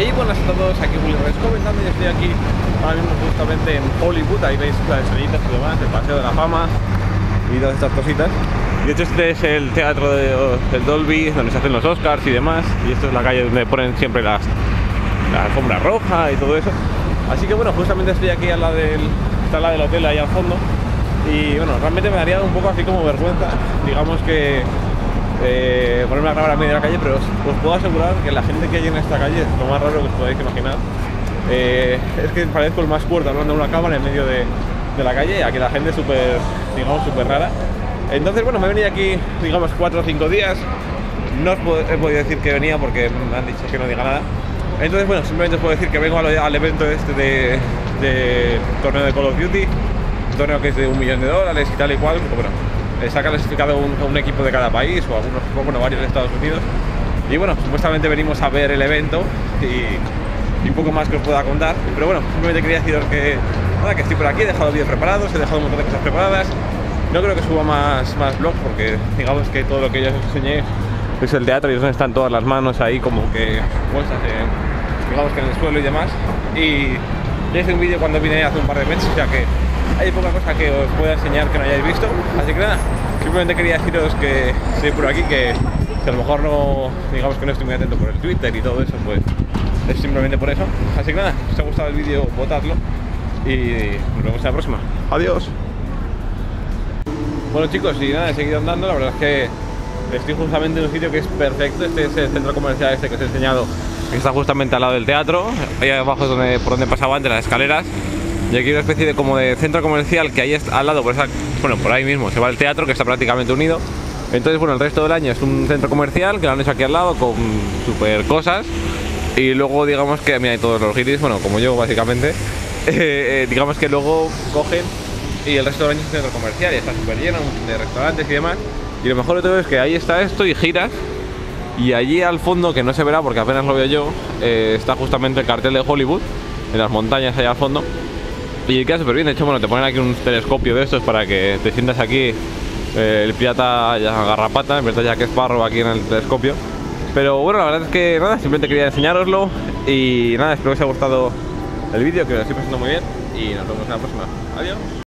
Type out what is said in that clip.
Y buenas a todos, aquí Julio Reyes comentando. Yo estoy aquí ahora mismo justamente en Hollywood. Ahí veis las estrellitas y demás, el Paseo de la Fama y todas estas cositas. Y de hecho este es el teatro del Dolby, donde se hacen los Oscars y demás. Y esto es la calle donde ponen siempre la alfombra roja y todo eso. Así que bueno, justamente estoy aquí al lado está al lado del hotel ahí al fondo. Y bueno, realmente me daría un poco así como vergüenza, digamos que ponerme a grabar a medio de la calle, pero os puedo asegurar que la gente que hay en esta calle es lo más raro que os podéis imaginar. Es que parezco el más cuerdo hablando de una cámara en medio de la calle, y aquí la gente es súper, digamos, súper rara. Entonces bueno, me he venido aquí, digamos, 4 o 5 días. No os he podido decir que venía porque me han dicho que no diga nada. Entonces bueno, simplemente os puedo decir que vengo al evento este de torneo de Call of Duty, un torneo que es de $1 millón y tal y cual. Bueno, se ha clasificado un equipo de cada país, o algunos, bueno, varios de Estados Unidos. Y bueno, supuestamente venimos a ver el evento y un poco más que os pueda contar. Pero bueno, simplemente quería deciros que nada, que estoy por aquí, he dejado vídeos preparados, he dejado un montón de cosas preparadas. No creo que suba más vlogs porque digamos que todo lo que yo os enseñé es el teatro y es donde están todas las manos ahí como que puestas digamos que en el suelo y demás. Y ya hice un vídeo cuando vine hace un par de meses, o sea que hay poca cosa que os pueda enseñar que no hayáis visto. Así que nada, simplemente quería deciros que estoy por aquí, que a lo mejor no, digamos que no estoy muy atento por el Twitter y todo eso, pues es simplemente por eso. Así que nada, si os ha gustado el vídeo, votadlo y nos vemos en la próxima. Adiós. Bueno chicos, y nada, he seguido andando. La verdad es que estoy justamente en un sitio que es perfecto. Este es el centro comercial este que os he enseñado, que está justamente al lado del teatro. Ahí abajo es por donde pasaba antes, las escaleras. Y aquí hay una especie de como de centro comercial que ahí al lado, por ahí mismo se va el teatro, que está prácticamente unido. Entonces bueno, el resto del año es un centro comercial que lo han hecho aquí al lado con super cosas. Y luego digamos que mira, hay todos los giris, bueno, como yo básicamente, digamos que luego cogen y el resto del año es un centro comercial y está súper lleno de restaurantes y demás. Y lo mejor de todo es que ahí está esto y giras, y allí al fondo, que no se verá porque apenas lo veo yo, está justamente el cartel de Hollywood, en las montañas allá al fondo. Y queda súper bien. De hecho, bueno, te ponen aquí un telescopio de estos para que te sientas aquí, el pirata Garrapata, en verdad Jack Sparrow aquí en el telescopio. Pero bueno, la verdad es que nada, simplemente quería enseñároslo. Y nada, espero que os haya gustado el vídeo, que lo estoy pasando muy bien. Y nos vemos en la próxima. Adiós.